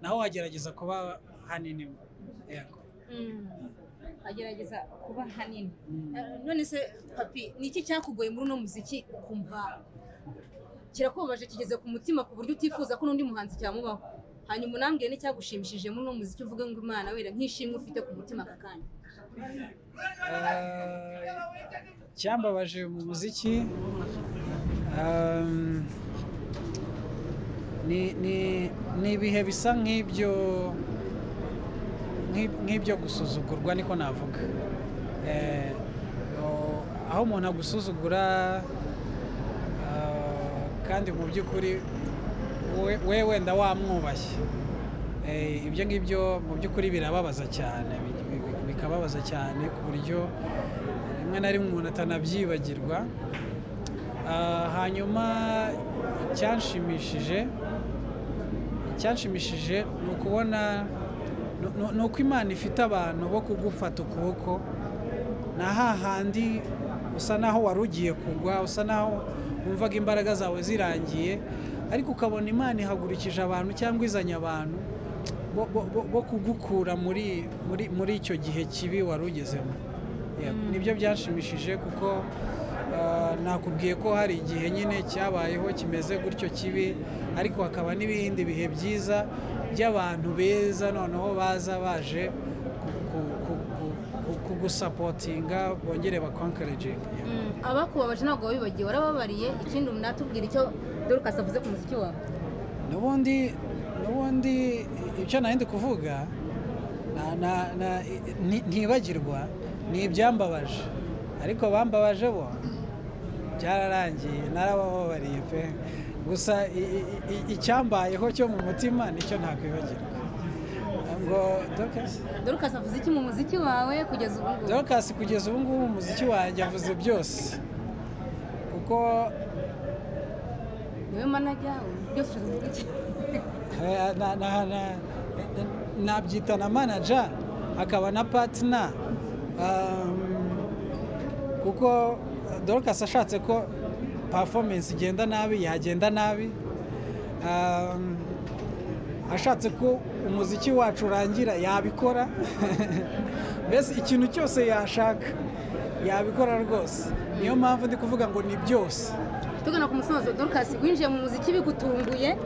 naho wagerageza kuba hanini. Yego. agerageza kuba hanini. None se papi ni iki cyakugoye muri uno muziki ukumva kirakubabaje kigeze ku mutima ku buryo utifuza ko n'undi muhanzi cyamubaho? Hanyuma unambwiye n'icyagushimishije muri uno muziki uvuga ngo Imana wera nk'ishimwe ufite ku mutima aka kanya. Cyambabaje mu muziki ni ibihe bisa nk'ibyo gusuzugurwa niko navuga. Aho umuntu agusuzugura kandi mu by'ukuri we wenda wamwubashye. Ibyo ngibyo mu by'ukuri birababaza cyane, bikababaza cyane ku buryo rimwe na rimwe umuntu atanabyibagirwa. Hanyuma icyanshimishije ni ukubona ni uko Imana ifite abantu bo kugufata ukuboko na hahandi usa naho wari ugiye kugwa, usa naho wumvaga imbaraga zawe zirangiye, ariko ukabona Imana ihagurukije abantu cyangwa izanye abantu bo kugukura muri icyo gihe kibi wari ugezemo. Nibyo byanshimishije kuko nakubwiye ko hari igihe nyine cyabayeho kimeze gutyo kibi, ariko hakaba n'ibindi bihe byiza by'abantu beza noneho baza baje kugusapotinga bongere bakonkereje. Abakubabaje ntabwo wabibagiwe, warababariye. Ikindi natubwira icyo Dorcas avuze ku muziki wawe. N'ubundi icyo nari ndi kuvuga ntibagirwa ni ibyambabaje, ariko bambabaje bo byararangiye, narabababariye pe. Gusa icyambayeho cyo mu mutima nicyo ntakwibagirwa. Ngo Dorcas avuze iki mu muziki wawe kugeza ubu ngubu? Dorcas kugeza ubu ngubu mu muziki wanjye avuze byose, kuko niwe manager byose uvuga iki? nabyita na manager akaba na partner, kuko Dorcas ashatse ko performance igenda nabi yagenda nabi, ashatse ko umuziki wacu urangira yabikora. Mbese ikintu cyose yashaka yabikora rwose. Niyo mpamvu ndi kuvuga ngo ni byose. Tugana ku musozo, Dorcas winjiye mu muziki bigutunguye.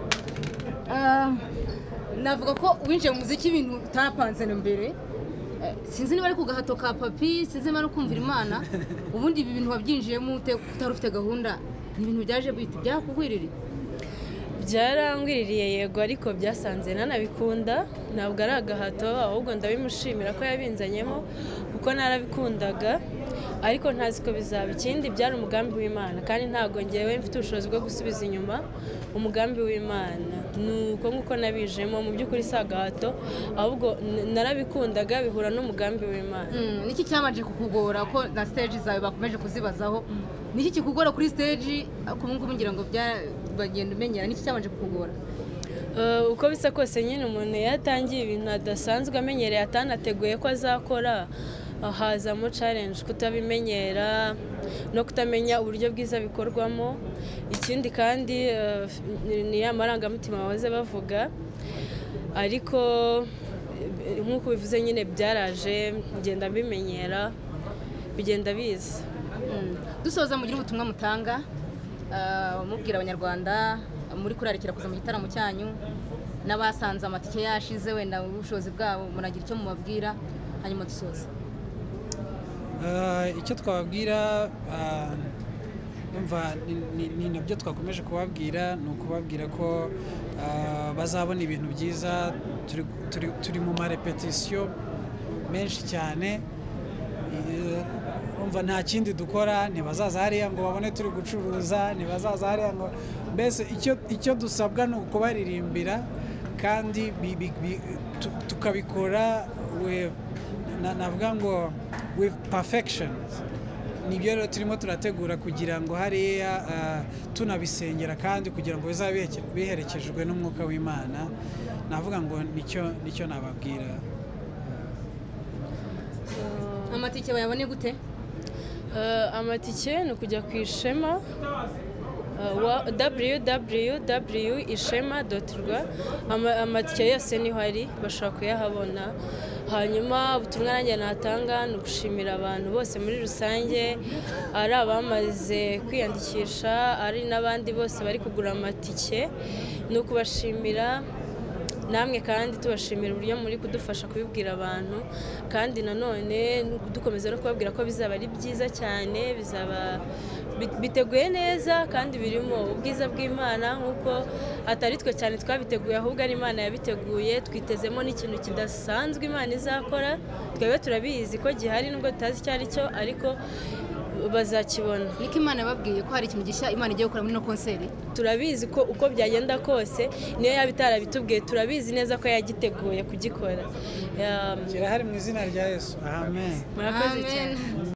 Navuga ko winjiye mu muziki ibintu utapanze na mbere. Sinzi niba ari ku gahato ka papi, sinzi niba ari kumvira Imana. Ubundi ibi bintu wabyinjiyemo utari ufite gahunda, ni ibintu byaje bihita byakugwiririye? Byarangwiririye yego, ariko byasanze nanabikunda, ntabwo ari agahato, ahubwo ndabimushimira ko yabinzanyemo kuko narabikundaga, ariko ntazi ko bizaba. Ikindi byari umugambi w'Imana, kandi ntabwo ngewe mfite ubushobozi bwo gusubiza inyuma umugambi w'Imana. Nuko nk'uko nabijemo mu by'ukuri si agahato, ahubwo narabikundaga bihura n'umugambi w'Imana. Niki cyabanje kukugora ko na stage zawe bakomeje kuzibazaho? Niki kikugora kuri stage ku ngubu ngira ngo bagenda umenyera? Niki cyabanje kukugora? Uko bisa kose nyine umuntu yatangiye ibintu adasanzwe amenyereye atanateguye ko azakora, hazamo challenge kutabimenyera no kutamenya uburyo bwiza bikorwamo. Ikindi kandi ni ya marangamutima bahoze bavuga, ariko nk'uko bivuze nyine byaraje ngenda mbimenyera bigenda biza. Dusoza mugira ubutumwa mutanga mubwira abanyarwanda muri kurarikira kuza mu gitaramo cyanyu, n'abasanze amatike yashize wenda ubushobozi bwabo muragira icyo mubabwira, hanyuma dusoza. Icyo twababwira ni nabyo twakomeje kubabwira, ni ukubabwira ko bazabona ibintu byiza. Turi mu marepetisiyo menshi cyane, umva nta kindi dukora. Ntibazaza hariya ngo babone turi gucuruza, ntibazaza hariya ngo, mbese icyo dusabwa ni ukubaririmbira, kandi tukabikora navuga ngo with perfection. Nibyo rero turimo turategura kugira ngo hariya tunabisengera, kandi kugira ngo bizabe biherekejwe n'umwuka w'Imana. Navuga ngo nicyo nababwira. Amatike bayabone gute? Amatike ni ukujya ku Ishema www.ishema.rw. Amatike yose niho ari, bashobora kuyahabona. Hanyuma ubutumwa nanjye natanga ni ugushimira abantu bose muri rusange, ari abamaze kwiyandikisha, ari n'abandi bose bari kugura amatike, ni ukubashimira namwe kandi tubashimira uburyo muri kudufasha kubibwira abantu, kandi nanone dukomeza no kubabwira ko bizaba ari byiza cyane, bizaba biteguye neza kandi birimo ubwiza bw'Imana, nk'uko atari twe cyane twabiteguye ahubwo ari Imana yabiteguye. Twitezemo n'ikintu kidasanzwe Imana izakora, twebwe turabizi ko gihari nubwo tutazi icyo ari cyo, ariko bazakibona. Niko Imana yababwiye ko hari ikintu gishya Imana igiye gukora muri no konseri? Turabizi ko uko byagenda kose, niyo yaba itarabitubwiye, turabizi neza ko yagiteguye kugikora. kirahari mu izina rya Yesu, amen. Murakoze cyane.